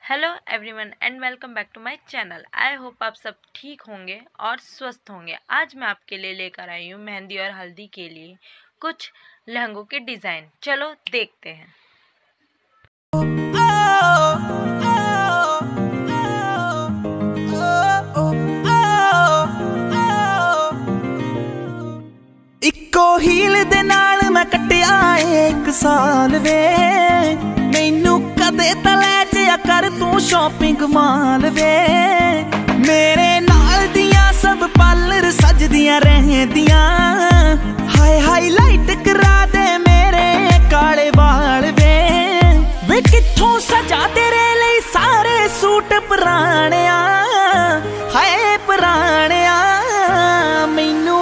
Hello everyone and welcome back to my channel. I hope आप सब ठीक होंगे और स्वस्थ होंगे। आज मैं आपके लिए लेकर आई हूँ मेहंदी और हल्दी के लिए कुछ लहंगों के डिज़ाइन। चलो देखते हैं। इक्को हील दे नाल मैं कटिया एक साल वे, मैनू कदे तले जिया कर तू शॉपिंग माल वे। मेरे नाल दियां सब पार्लर सजदियां रहंदियां, हाय हाईलाइट करा दे मेरे काले वाल वे कित्थों सजा तेरे लिए सारे सूट पुराणिया, हाय पुराणिया। मैनू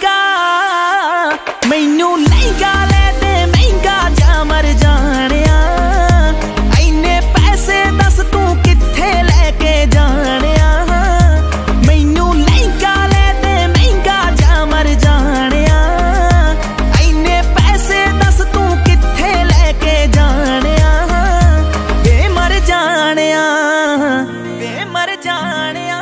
लहंगा ले दे महंगा जा मर जानिया, इन्ने पैसे दस तू कित्थे लेके जानिया। मैनू लहंगा ले दे महंगा जा मर जानिया, इन्ने पैसे दस तू कित्थे लेके जानिया। वे मर जानिया, वे मर जानिया।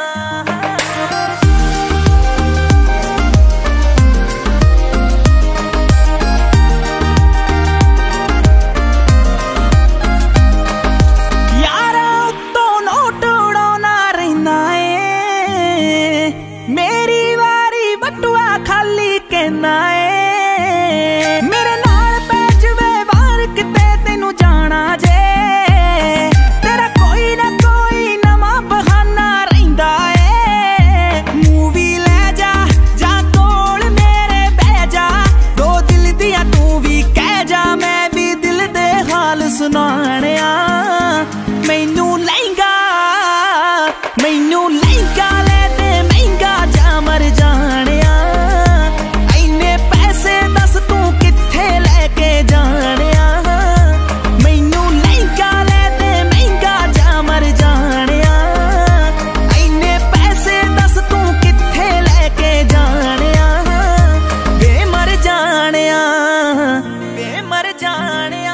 मेरे नाल पै जवे वार किते तेनू जाना जे, तेरा कोई ना कोई नवा बहाना रहिंदा ए। मूवी ले जा जा कोल मेरे बह जा, दो दिल दिया तू भी कह जा, मैं भी दिल दे हाल सुनाणिया। मैनू लहंगा ले दे महंगा जा मर जानिया, तू कित्थे लेके जानिया। मैनू लहंगा ले दे महंगा जा मर जानिया, इन्ने पैसे दस तू कित्थे लेके जानिया। वे मर जानिया, वे मर जानिया।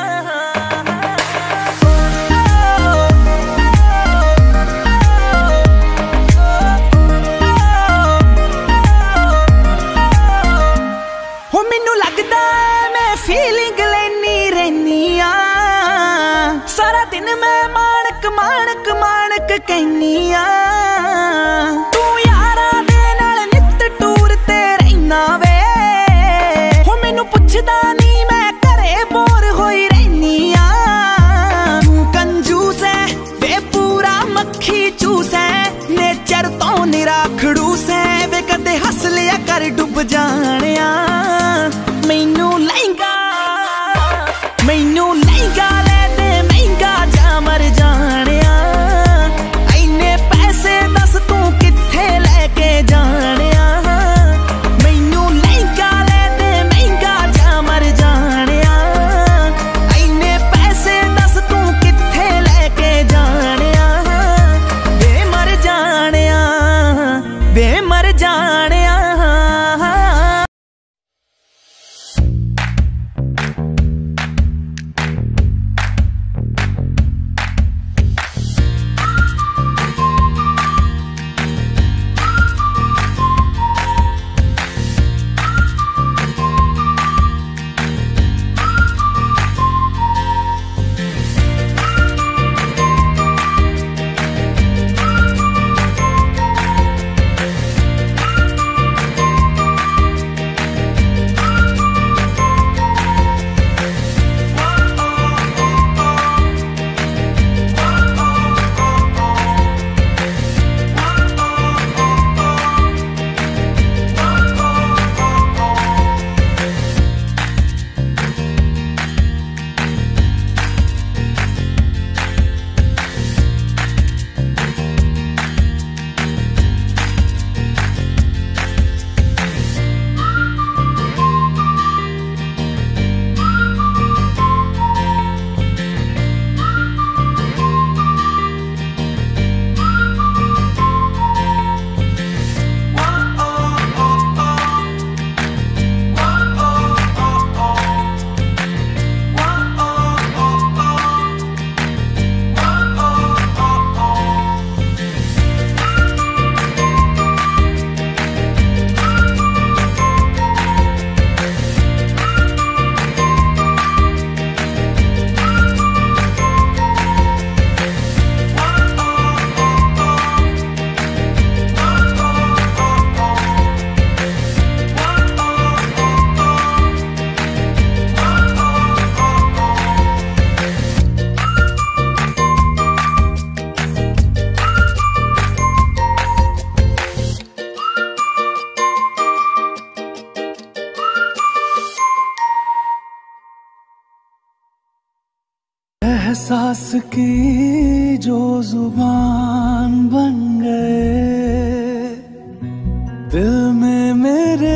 हो मैनू लगदा मैं फीलिंग लेनी रहनी आ, सारा दिन मैं माणक माणक माणक कहनी आ। तू यारा दे नाल नित टूर ते रहना वे, हो मैनू पुछदा नहीं मैं घरे बोर होई रहनी आ। तू कंजूस है वे पूरा मक्खी चूस है, नेचर तो निरा खड़ूस है वे कदे हस लिया कर डुब जानिया। मैनू लहंगा ले दे महंगा जा मर जानिया, इन्ने पैसे दस तू कित्थे लेके जानिया। मैनू लहंगा ले दे महंगा जा मर की जो जुबान बन गए, दिल में मेरे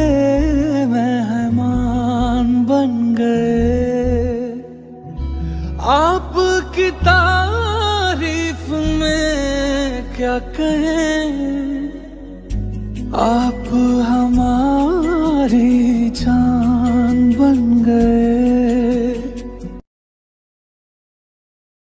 मेहमान बन गए। आपकी तारीफ में क्या कहें, आप हमारे